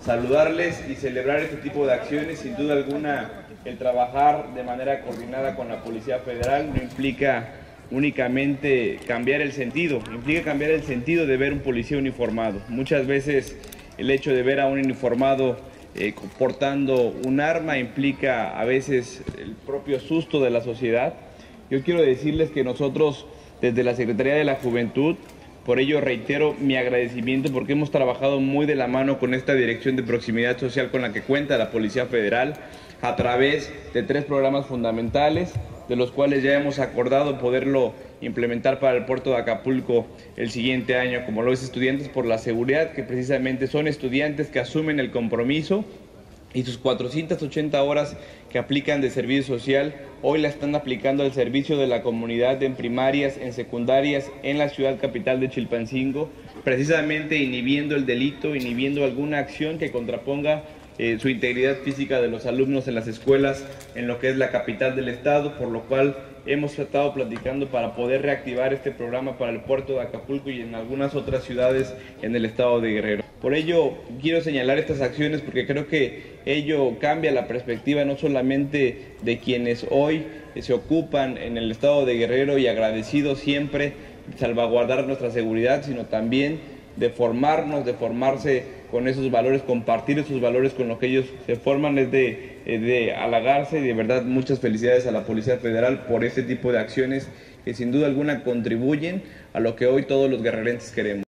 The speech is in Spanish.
saludarles y celebrar este tipo de acciones. Sin duda alguna, el trabajar de manera coordinada con la Policía Federal no implica únicamente cambiar el sentido, implica cambiar el sentido de ver un policía uniformado. Muchas veces el hecho de ver a un uniformado portando un arma implica a veces el propio susto de la sociedad. Yo quiero decirles que nosotros desde la Secretaría de la Juventud, por ello reitero mi agradecimiento porque hemos trabajado muy de la mano con esta Dirección de Proximidad Social con la que cuenta la Policía Federal a través de 3 programas fundamentales, de los cuales ya hemos acordado poderlo implementar para el puerto de Acapulco el siguiente año, como lo es Estudiantes por la Seguridad, que precisamente son estudiantes que asumen el compromiso y sus 480 horas que aplican de servicio social, hoy la están aplicando al servicio de la comunidad en primarias, en secundarias, en la ciudad capital de Chilpancingo, precisamente inhibiendo el delito, inhibiendo alguna acción que contraponga su integridad física de los alumnos en las escuelas, en lo que es la capital del estado, por lo cual hemos estado platicando para poder reactivar este programa para el puerto de Acapulco y en algunas otras ciudades en el estado de Guerrero. Por ello quiero señalar estas acciones porque creo que ello cambia la perspectiva no solamente de quienes hoy se ocupan en el estado de Guerrero y agradecidos siempre de salvaguardar nuestra seguridad, sino también de formarnos, de formarse con esos valores, compartir esos valores con los que ellos se forman, es de halagarse y de verdad muchas felicidades a la Policía Federal por este tipo de acciones que sin duda alguna contribuyen a lo que hoy todos los guerrerenses queremos.